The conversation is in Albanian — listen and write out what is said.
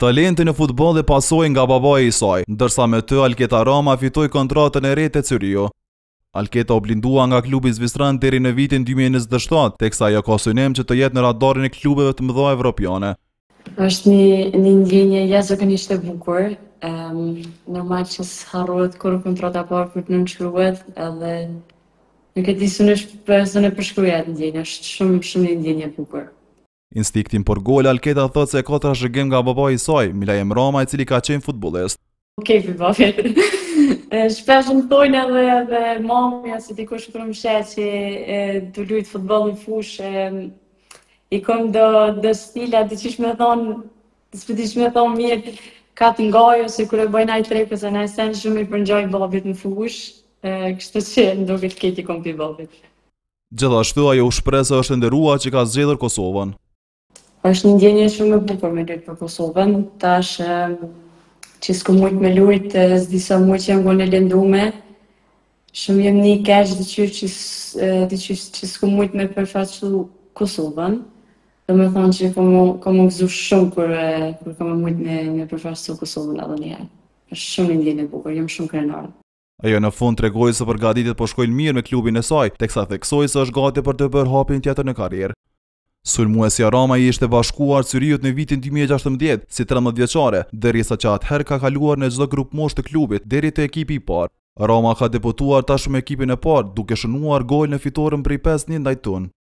Talenti në futboll e pasoi nga babai i saj, ndërsa me të Alketa Rama fitoi kontratën e re te Zürichu. Alketa u blindua nga klubi zvicran deri në vitin 2027, teksa ajo ka synim që të jetë në radarin e klubeve të mëdha evropiane. Është një ndjenjë jashtëzakonisht e bukur. Normal që s'harrohet kur kontrata parë kur të nënçruhet, edhe nuk e di se në përshkruhet ndjenja, është shumë një ndjenjë e bukur. Instiktin për gol, Alketa thot se ka trashëgim nga babai i saj, Milajem Rama, i cili ka qenë futbollist. Kefi babet. Shpesh më thojnë edhe mamja se dikush kur më sheh që du lujt futboll në fushë, i kom do stila, diqysh me thonë, s'pëtish me thonë mirë, ka të ngajë, ose kur e bëjnë ajtë trepë, se në esen shumë i përngjaj babit në fushë, kështu që ndoket keq i kom pi babit. Gjithashtu ajo u shpreh se është nderuar që ka zgjedhur Kosovën. Është një ndjenjë shumë e bukur me lujt për Kosovën, tash që s'ku mujt me lujt, s'di sa mujt që jam gone lëndume, shumë jem një keq që s'ku mujt me përfaqësu Kosovën, dhe me thonë që kom u gëzu shumë kur kom mujt me përfaqësu Kosovën edhe njëherë. Është shumë një ndjenjë e bukur, jam shumë krenare. Ajo në fund tregoi se përgatitet po shkojnë mirë me klubin e saj, teksa theksoi se është gati për të bërë hapin tjetër në karrierë. Sulmuesja Rama i ishte bashkuar Zürichut në vitin 2016 si 13 vjeçare, derisa që atëherë ka kaluar në çdo grup moshë të klubit deri te ekipi i parë. Rama ka debutuar tashmë me ekipin e parë, duke shënuar gol në fitoren prej 5-1 ndaj Tun.